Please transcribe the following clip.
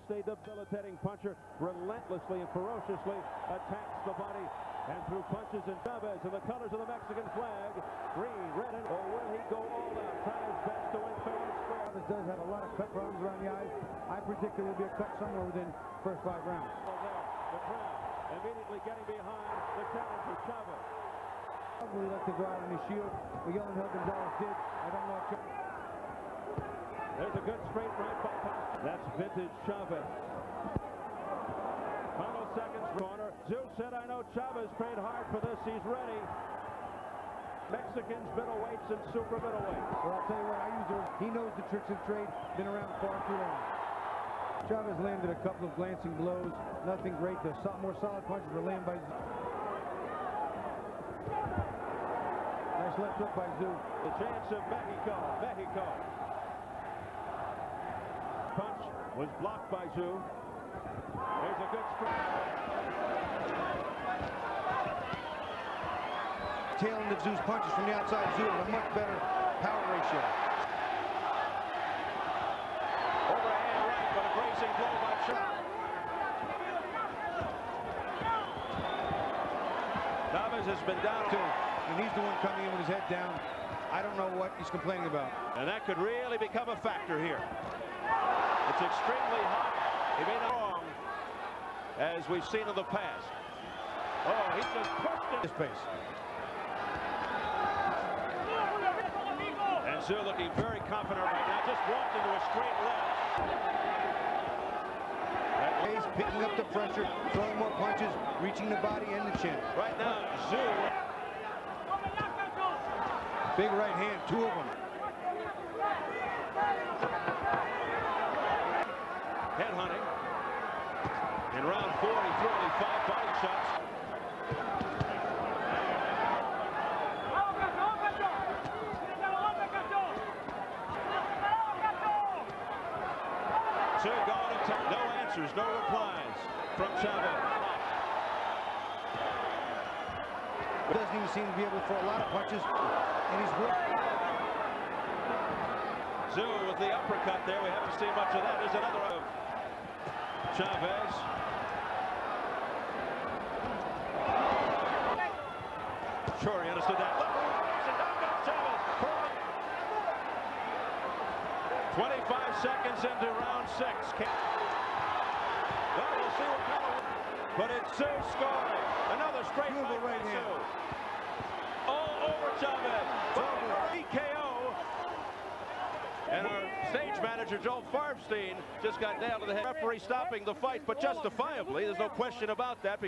a debilitating puncher, relentlessly and ferociously attacks the body, and through punches and Chavez in the colors of the Mexican flag, green, red, and or will he go all out, try his best to win fair and square? Chavez does have a lot of cut problems around the eyes. I predict there will be a cut somewhere within first 5 rounds. The crowd immediately getting behind the challenger, Chavez. Probably like to go out on his shield. Miguel Angel Gonzalez did. I don't know if there's a good straight right by Costa. That's vintage Chavez. Final seconds, corner. Zeus said, I know Chavez trained hard for this. He's ready. Mexicans, middleweights, and super middleweights. Well, I'll tell you what, he knows the tricks of the trade. Been around far too long. Chavez landed a couple of glancing blows. Nothing great. The more solid punches were landed by Zeus. Nice left hook by Zeus. The chance of Mexico. Punch was blocked by Zeus. There's a good strike. Tail end of Zeus punches from the outside. Zeus with a much better power ratio. Overhand right, but a grazing blow by Chavez. Chavez has been down too, and he's the one coming in with his head down. I don't know what he's complaining about. And that could really become a factor here. It's extremely hot. He may not wrong, as we've seen in the past. Oh, he just pushed it. His pace. And Zeus looking very confident right now. Just walked into a straight left. He's picking up the pressure, throwing more punches, reaching the body and the chin. Right now, Zeus. Big right hand, 2 of them. Head hunting. In round 4, he threw only 5 body shots. Two gone in time. No answers, no replies from Chavez. Doesn't even seem to be able to throw a lot of punches, and he's working. Zeus with the uppercut there. We haven't seen much of that. There's another of Chavez. Sure, he understood that. Look, and down goes Chavez. 25 seconds into round 6. Well, we'll see what kind of... But it's Zeus scoring. Another straight right hand. All over Chavez. TKO. And our stage manager, Joel Farbstein, just got nailed to the head. Referee stopping the fight, but justifiably. There's no question about that.